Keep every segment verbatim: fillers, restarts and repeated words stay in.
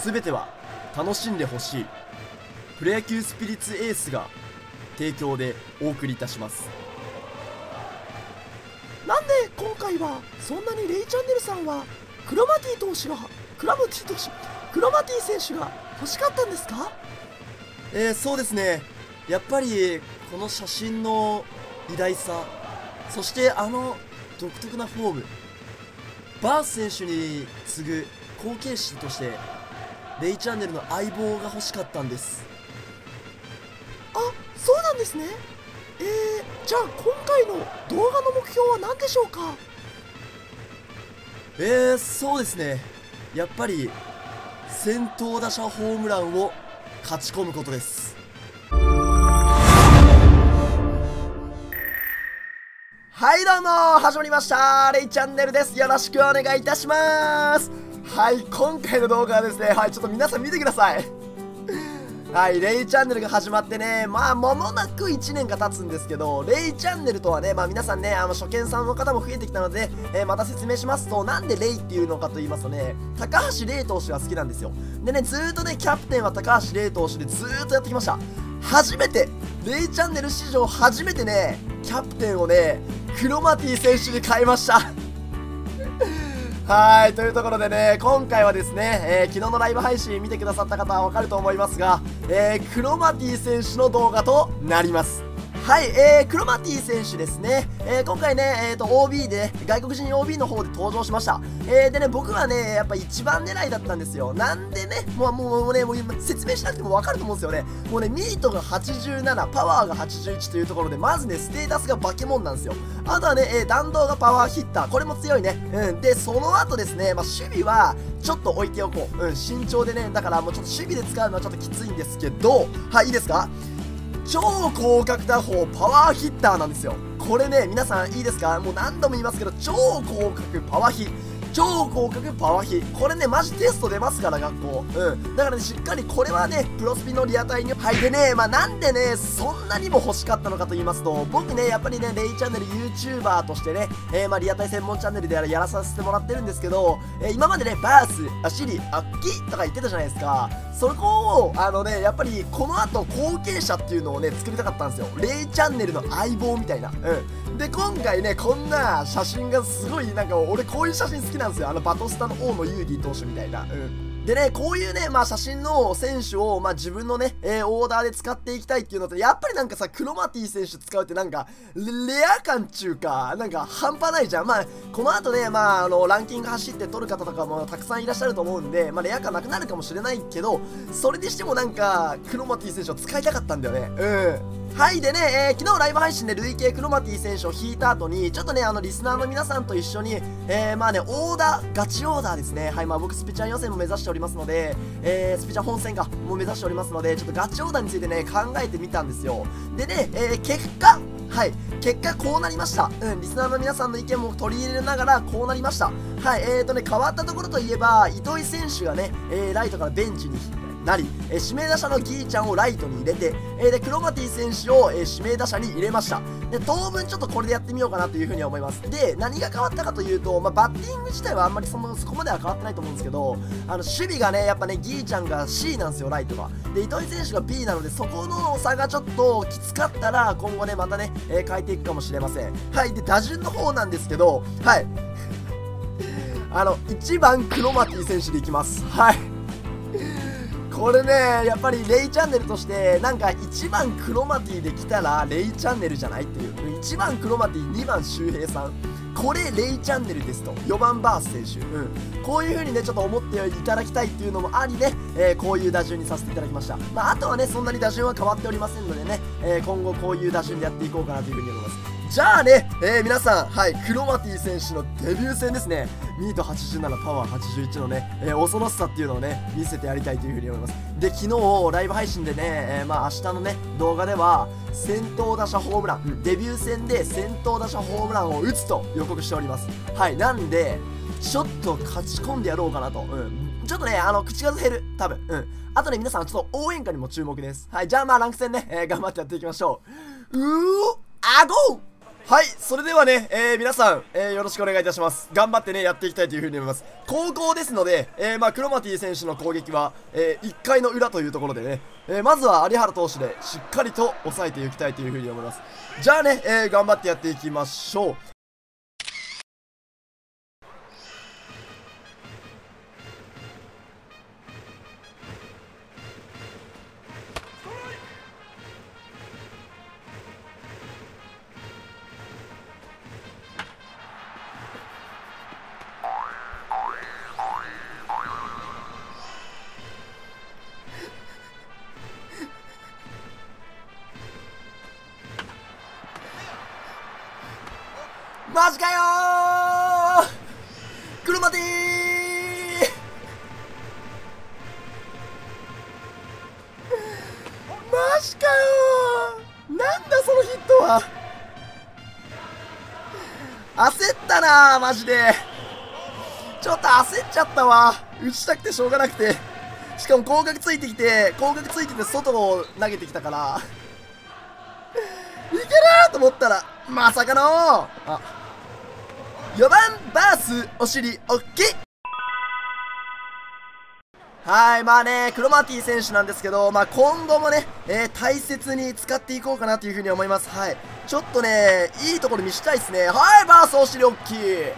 全ては楽しんでほしいプロ野球スピリッツエースが提供でお送りいたします。 なんで今回はそんなにレイチャンネルさんはクロマティ投手がクラムティ投手クロマティ選手が欲しかったんですか？ えー、そうですね、やっぱりこの写真の偉大さ、そしてあの独特なフォーム、バース選手に次ぐ後継者としてレイチャンネルの相棒が欲しかったんです。 あ、そうなんですね。えー、じゃあ今回の動画の目標は何でしょうか？ えー、そうですね、やっぱり先頭打者ホームランを勝ち込むことです。 はいどうも、始まりました、レイチャンネルです。よろしくお願いいたします。はい、今回の動画はですね、はい、ちょっと皆さん見てください。はい、レイチャンネルが始まってね、まあ、間もなくいちねんが経つんですけど、レイチャンネルとはね、まあ皆さんね、あの、初見さんの方も増えてきたので、えー、また説明しますと、なんでレイっていうのかと言いますとね、高橋レイ投手が好きなんですよ。でね、ずーっとね、キャプテンは高橋レイ投手でずーっとやってきました。初めて、レイチャンネル史上初めてね、キャプテンをね、クロマティ選手に変えました。はい、というところでね、今回はですね、えー、昨日のライブ配信見てくださった方はわかると思いますが、えー、クロマティ選手の動画となります。はい、えー、クロマティ選手ですね。えー、今回ね、えーと、オービー で、ね、外国人 オービー の方で登場しました。えー、でね、僕はね、やっぱ一番狙いだったんですよ。なんでね、もう、もうね、もう今説明しなくてもわかると思うんですよね。もうね、ミートがはちじゅうなな、パワーがはちじゅういちというところで、まずね、ステータスが化け物なんですよ。あとはね、えー、弾道がパワーヒッター。これも強いね。うん。で、その後ですね、まあ、守備は、ちょっと置いておこう。うん、慎重でね、だからもうちょっと守備で使うのはちょっときついんですけど、はい、いいですか？超広角打法パワーヒッターなんですよ。これね、皆さんいいですか？もう何度も言いますけど、超広角パワーヒ超広角パワーヒこれね、マジテスト出ますから、学校。うん。だからね、しっかりこれはね、プロスピのリアタイに。はい。でね、まあなんでね、そんなにも欲しかったのかと言いますと、僕ね、やっぱりね、レイチャンネル YouTuber としてね、えー、まあリアタイ専門チャンネルでやらさせてもらってるんですけど、えー、今までね、バース、アシリ、アッキとか言ってたじゃないですか。そこを、あのね、やっぱりこの後後継者っていうのをね、作りたかったんですよ。レイチャンネルの相棒みたいな。うん。で、今回ね、こんな写真がすごい、なんか俺こういう写真好きなんですよ。あのバトスタの大野雄二投手みたいな。うん。でね、こういうね、まあ写真の選手を、まあ自分のね、えー、オーダーで使っていきたいっていうのと、やっぱりなんかさ、クロマティ選手使うってなんか、レア感ちゅうか、なんか半端ないじゃん。まあ、この後ね、まあ、あの、ランキング走って取る方とかもたくさんいらっしゃると思うんで、まあレア感なくなるかもしれないけど、それにしてもなんか、クロマティ選手を使いたかったんだよね。うん。はい、でね、えー、昨日ライブ配信で累計クロマティ選手を引いた後に、ちょっとね、あの、リスナーの皆さんと一緒に、えー、まあね、オーダー、ガチオーダーですね。はい、まあ僕、スピチャン予選も目指しておりますので、えー、スピチャン本戦がもう目指しておりますので、ちょっとガチオーダーについてね、考えてみたんですよ。でね、えー、結果、はい、結果こうなりました。うん、リスナーの皆さんの意見も取り入れながらこうなりました。はい、えーとね、変わったところといえば、糸井選手がね、えー、ライトからベンチになり、えー、指名打者のギーちゃんをライトに入れて、えー、で、クロマティ選手を、えー、指名打者に入れました。で、当分ちょっとこれでやってみようかなというふうに思います。で、何が変わったかというと、まあ、バッティング自体はあんまりそのそこまでは変わってないと思うんですけど、あの、守備がね、やっぱね、ギーちゃんが シー なんですよ、ライトが。で、糸井選手が ビー なので、そこの差がちょっときつかったら、今後ね、またね、えー、変えていくかもしれません。はい、で、打順の方なんですけど、はい。あの、いちばんクロマティ選手でいきます。はい。これね、やっぱりレイチャンネルとしてなんかいちばんクロマティで来たらレイチャンネルじゃないっていう、いちばんクロマティ、にばん周平さん、これレイチャンネルですと。よばんバース選手、うん、こういう風にねちょっと思っていただきたいっていうのもありね、えー、こういう打順にさせていただきました。まあ、あとはねそんなに打順は変わっておりませんのでね、えー、今後こういう打順でやっていこうかなという風に思います。じゃあね、えー、皆さん、はい、クロマティ選手のデビュー戦ですね。ミートはちじゅうなな、パワーはちじゅういちのね、えー、恐ろしさっていうのをね、見せてやりたいというふうに思います。で、昨日、ライブ配信でね、えー、まあ明日のね、動画では、先頭打者ホームラン、うん、デビュー戦で先頭打者ホームランを打つと予告しております。はい、なんで、ちょっと勝ち込んでやろうかなと。うん。ちょっとね、あの、口数減る。多分。うん。あとね、皆さん、ちょっと応援歌にも注目です。はい、じゃあまあ、ランク戦ね、えー、頑張ってやっていきましょう。うー、あごーはい、それではね、えー、皆さん、えー、よろしくお願いいたします。頑張ってね、やっていきたいというふうに思います。後攻ですので、えー、まあ、クロマティ選手の攻撃は、えー、いっかいの裏というところでね、えー、まずは有原投手でしっかりと抑えていきたいというふうに思います。じゃあね、えー、頑張ってやっていきましょう。マジかよー、クロマティーマジかよー、なんだそのヒットは。焦ったなー、マジで。ちょっと焦っちゃったわ。打ちたくてしょうがなくて。しかも広角ついてきて、広角ついてて外を投げてきたからいけるーと思ったら、まさかのー、あ、よんばんバースお尻おっきい。はい、まあね、クロマティ選手なんですけど、まあ今後もね、えー、大切に使っていこうかなというふうに思います。はい、ちょっとね、いいところ見したいですね。はい、バースお尻おっきい。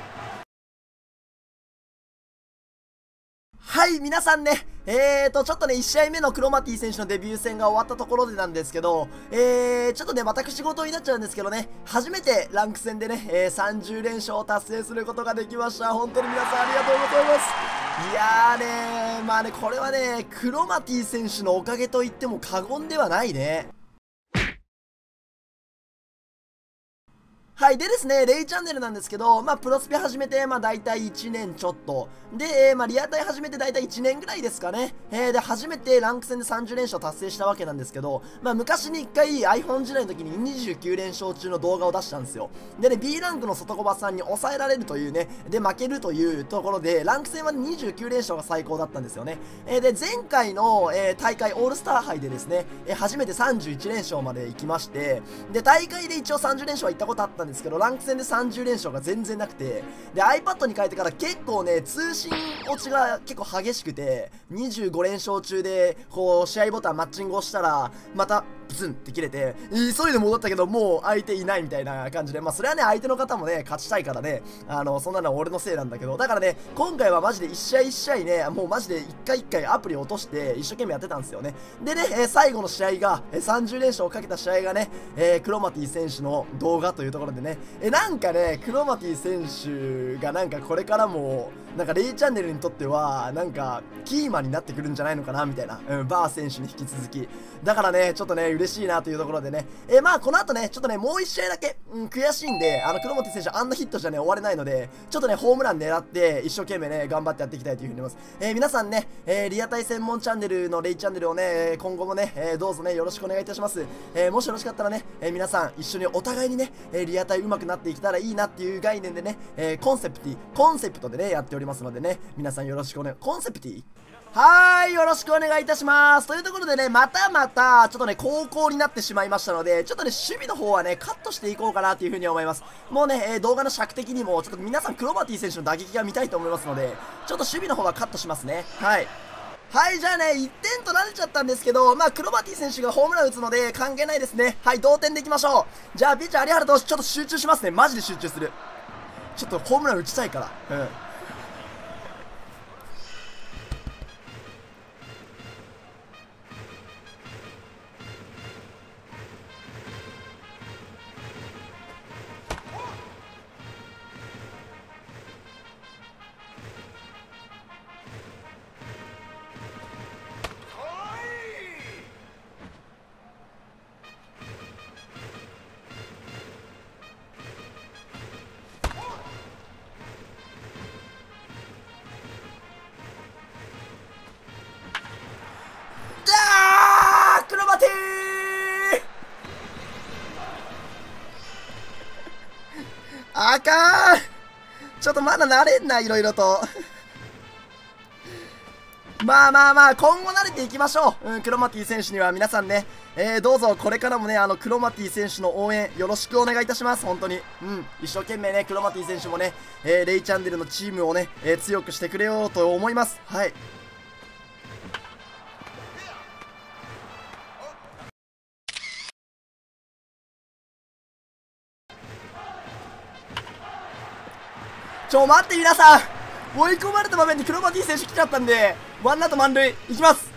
はい、皆さんね、えーと、ちょっとね、いち試合目のクロマティ選手のデビュー戦が終わったところでなんですけど、えー、ちょっとね、私事になっちゃうんですけどね、初めてランク戦でね、えー、さんじゅうれんしょうを達成することができました。本当に皆さんありがとうございます。いやーねー、まあね、これはね、クロマティ選手のおかげと言っても過言ではないね。はい。でですね、レイチャンネルなんですけど、まあ、プロスピ始めて、まあ、大体いちねんちょっと。で、えー、まあ、リアタイ始めて大体いちねんぐらいですかね。えー、で、初めてランク戦でさんじゅうれんしょう達成したわけなんですけど、まあ、昔にいっかい iPhone 時代の時ににじゅうきゅうれんしょう中の動画を出したんですよ。でね、B ランクの外小バさんに抑えられるというね、で、負けるというところで、ランク戦はにじゅうきゅうれんしょうが最高だったんですよね。えー、で、前回の、えー、大会オールスター杯でですね、えー、初めてさんじゅういちれんしょうまで行きまして、で、大会で一応さんじゅうれんしょうは行ったことあったんですけど、ランク戦でさんじゅうれんしょうが全然なくて、で iPad に変えてから結構ね通信落ちが結構激しくて、にじゅうごれんしょう中でこう試合ボタンマッチングをしたらまたプツンって切れて、急いで戻ったけどもう相手いないみたいな感じで、まあそれはね相手の方もね勝ちたいからね、あのそんなのは俺のせいなんだけど、だからね今回はマジでいち試合いち試合ね、もうマジでいっかいいっかいアプリ落として一生懸命やってたんですよね。でね、えー、最後の試合が、えー、さんじゅうれんしょうをかけた試合がね、えー、クロマティ選手の動画というところでね、えー、なんかねクロマティ選手がなんかこれからもなんかレイチャンネルにとってはなんかキーマンになってくるんじゃないのかなみたいな、うん、バー選手に引き続きだからねちょっとね嬉しいなというところでね、えー、まあこの後ねちょっとねもういち試合だけ、うん、悔しいんで、あのクロマティ選手あんなヒットじゃね終われないので、ちょっとねホームラン狙って一生懸命ね頑張ってやっていきたいというふうに思います。えー、皆さんね、えー、リアタイ専門チャンネルのレイチャンネルをね今後もね、えー、どうぞねよろしくお願いいたします。えー、もしよろしかったらね、えー、皆さん一緒にお互いにね、えー、リアタイ上手くなっていけたらいいなっていう概念でね、えー、コンセプティコンセプトでねやっておりますのでね、皆さんよろしくお願い、コンセプティはーい、よろしくお願いいたします。というところでね、またまた、ちょっとね、高校になってしまいましたので、ちょっとね、守備の方はね、カットしていこうかなというふうに思います。もうね、えー、動画の尺的にも、ちょっと皆さん、クロマティ選手の打撃が見たいと思いますので、ちょっと守備の方はカットしますね。はい。はい、じゃあね、いってん取られちゃったんですけど、まあ、クロマティ選手がホームラン打つので、関係ないですね。はい、同点でいきましょう。じゃあ、ピッチャー有原投手、ちょっと集中しますね。マジで集中する。ちょっとホームラン打ちたいから。うん。あかん、ちょっとまだ慣れんな、いろいろとまあまあまあ、今後慣れていきましょう。うん、クロマティ選手には皆さんね、えー、どうぞこれからもね、あの、クロマティ選手の応援よろしくお願いいたします。本当に。うん、一生懸命ね、クロマティ選手もね、えー、レイチャンネルのチームをね、えー、強くしてくれようと思います。はい。ちょ、待って皆さん、追い込まれた場面にクロマティ選手来ちゃったんで、ワンアウト満塁いきます。